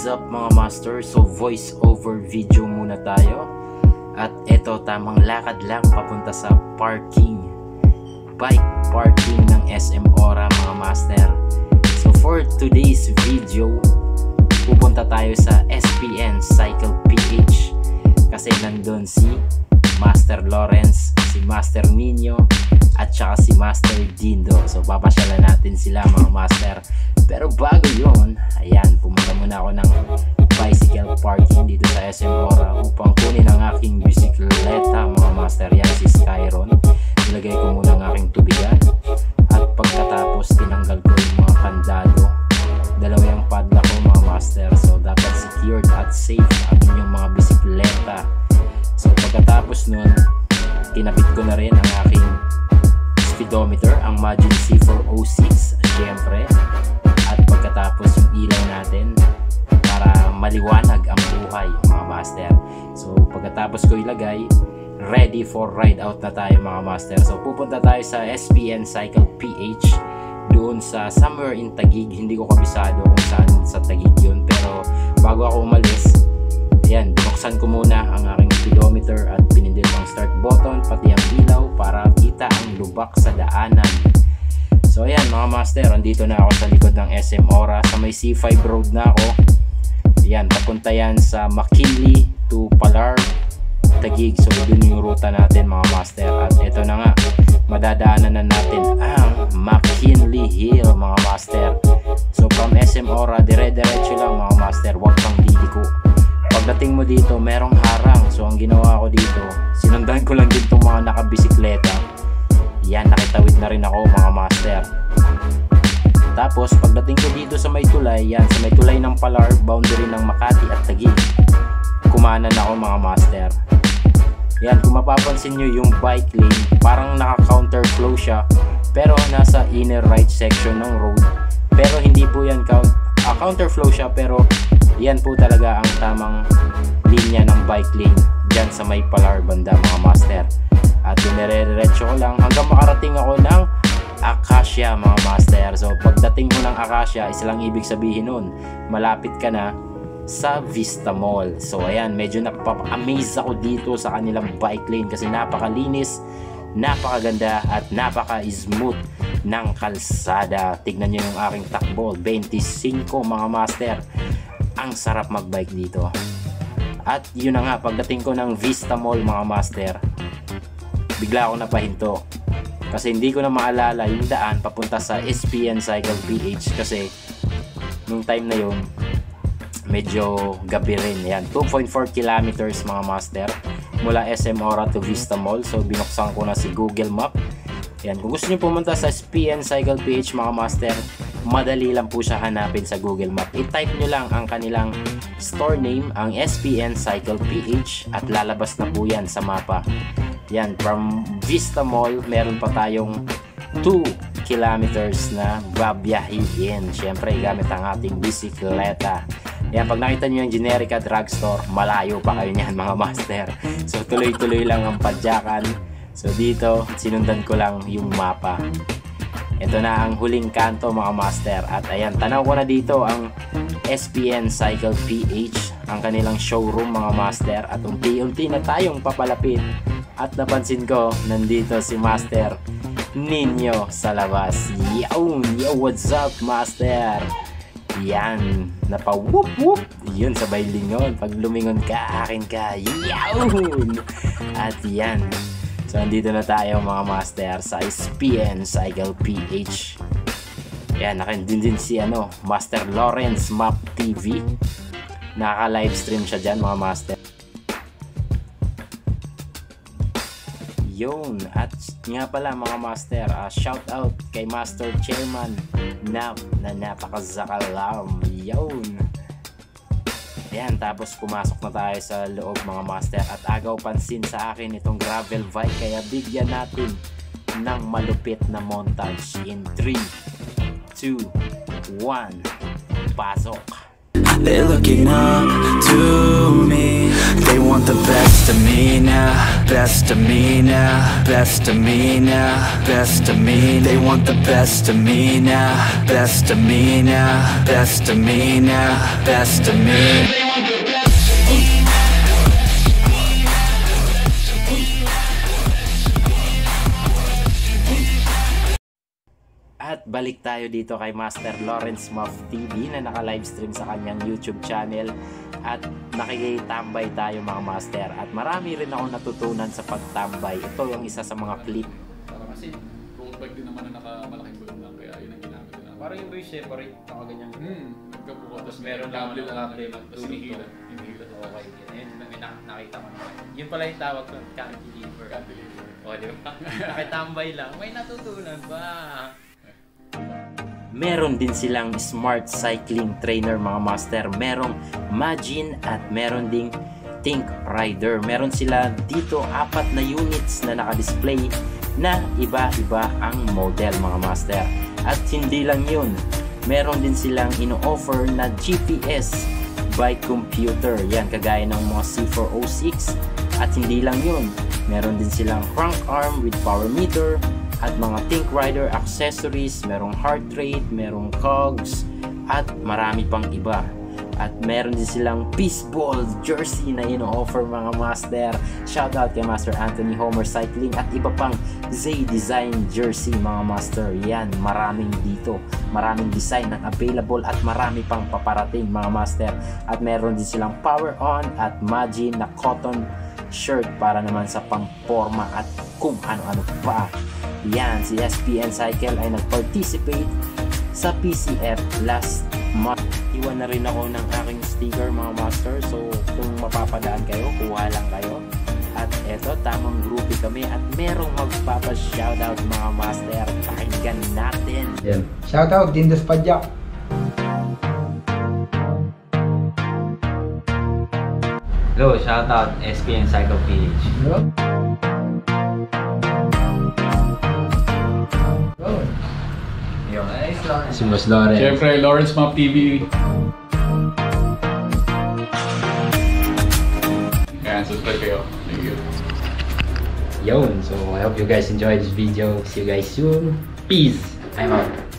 up mga master? So voice over video muna tayo. At eto, tamang lakad lang papunta sa parking, bike parking ng SM Ora mga master. So for today's video, pupunta tayo sa SPN Cycle PH kasi nandun si Master Lawrence, si Master Nino at saka si Master Dindo. So papasyalan natin sila mga master. Pero bago yun, ayan, pumunta muna ako ng bicycle parking dito sa SM Ora upang kunin ang aking bisikleta mga master. Yan si Skyron. Nilagay ko muna ang aking tubigan at pagkatapos tinanggal ko yung mga kandado. Dalawa yung padlock ko mga master. So dapat secured at safe ang inyong mga bisikleta. So pagkatapos nun, kinabit ko na rin ang aking speedometer, ang Magin C406 syempre. At pagkatapos yung ilaw natin para maliwanag ang buhay mga master. So pagkatapos ko ilagay, ready for ride out na tayo mga master. So pupunta tayo sa SPN Cycle PH doon sa somewhere in Taguig. Hindi ko kabisado kung saan sa Taguig yun, pero bago ako umalis, ayan, binuksan ko muna ang aking speedometer at pinindot ang start button pati ang ilaw para kita ang lubak sa daanan. So ayan mga master, andito na ako sa likod ng SM Ora. Sa may C5 road na ako. Ayan, papunta yan sa McKinley to Palar, Taguig. So dun yung ruta natin mga master. At ito na nga, madadaanan na natin ang McKinley Hill mga master. So from SM Ora, dire-diretso lang mga master, huwag kang liliko. Pagdating mo dito, merong harang. So ang ginawa ko dito, sinundan ko lang din itong mga nakabisikleta. Yan, nakitawid na rin ako mga master. Tapos pagdating ko dito sa may tulay, yan, sa may tulay ng Palar, boundary ng Makati at Taguig, kumanan ako mga master. Yan, kung mapapansin nyo yung bike lane, parang naka counterflow siya, pero nasa inner right section ng road. Pero hindi po yan counterflow siya, pero yan po talaga ang tamang linya ng bike lane dyan sa may Palar banda mga master. At dinire-diretso ko lang hanggang makarating ako ng Acacia mga master. So pagdating mo ng Acacia, isa lang ibig sabihin nun, malapit ka na sa Vista Mall. So ayan, medyo napapa-amaze ako dito sa kanilang bike lane kasi napakalinis, napakaganda at napaka-smooth ng kalsada. Tignan nyo yung aking takbo, 25 mga master. Ang sarap magbike dito. At yun na nga, pagdating ko ng Vista Mall mga master, bigla ako napahinto kasi hindi ko na maalala yung daan papunta sa SPN Cycle PH kasi nung time na yun medyo gabi rin. Yan, 2.4 kilometers mga master mula SM Ora to Vista Mall. So binuksan ko na si Google Map. Yan, kung gusto nyo pumunta sa SPN Cycle PH mga master, madali lang po siya hanapin sa Google Map. I-type nyo lang ang kanilang store name, ang SPN Cycle PH, at lalabas na po yan sa mapa. Yan, from Vista Mall, meron pa tayong 2 kilometers na babiyahin. Siyempre, gamit ang ating bisikleta. Yan, pag nakita nyo yung Generica Drugstore, malayo pa kayo niyan mga master. So, tuloy-tuloy lang ang padyakan. So, dito, sinundan ko lang yung mapa. Ito na ang huling kanto mga master. At ayan, tanaw ko na dito ang SPN Cycle PH, ang kanilang showroom mga master. At unti-unti na tayong papalapit. At napansin ko, nandito si Master Nino sa labas. Yo, what's up master? Yan, napa-whoop whoop. Yun, sabay lingon. Pag lumingon ka, akin ka. Yun! At yan. So, andito na tayo mga master sa SPN Cycle PH. Yan, nakandun din si Master Lawrence Map TV. Naka-livestream siya dyan mga master. Yun, at nga pala mga master, shout out kay Master Chairman Nap na napakazakalam. Yun. Ayan, tapos pumasok na tayo sa loob mga master at agaw pansin sa akin itong gravel bike, kaya bigyan natin ng malupit na montage in 3, 2, 1, pasok. They're looking up to me. They want the best of me now, best of me now, best of me now, best of me. They want the best of me now, best of me now, best of me now, best of me. At balik tayo dito kay Master Lawrence Muff TV na naka-livestream sa kanyang YouTube channel. At nakikitambay tayo mga master. At marami rin ako natutunan sa pagtambay. Ito yung isa sa mga clip. Para kasi kung bag din naman na nakamalaking bulong lang, kaya yun ang ginamit din namin. Parang yung boy separate, nakaganyan. Nagkabuka, tapos Meron lang kable ang kable, tapos hinihila. Okay, yun nakita ko naman. Yun pala yung tawag ko, cantilever. Cantilever. O, di ba? Nakitambay lang, may natutunan ba? Meron din silang smart cycling trainer mga master. Merong Majin at meron ding Think Rider. Meron sila dito 4 na units na naka-display na iba-iba ang model mga master. At hindi lang yun, meron din silang ino-offer na GPS bike computer. Yan, kagaya ng mga C406. At hindi lang yun, meron din silang crank arm with power meter at mga Think Rider accessories, merong heart rate, merong cogs, at marami pang iba. At meron din silang baseball jersey na ino-offer mga master. Shoutout kay Master Anthony Homer Cycling at iba pang Zay Design jersey mga master. Yan, maraming dito. Maraming design na available at marami pang paparating mga master. At meron din silang Power On at Majin na cotton shirt para naman sa pang-forma at kung ano-ano pa. Yan, si SPN Cycle ay nag-participate sa PCF last month. Iwan na rin ako ng aking sticker mga master. So kung mapapadaan kayo, kuha lang kayo. At eto, tamang groupie kami at merong magpapa-shoutout mga master. Pakinggan natin. Yeah. Shoutout Dindos Padyak. Hello, shoutout SPN Cycle PH. Hello. Yung si Boss Lawrence. Siyempre, Lawrence Muff TV. Kaya subscribe kayo. Thank you. Yun, so I hope you guys enjoyed this video. See you guys soon. Peace. I'm out.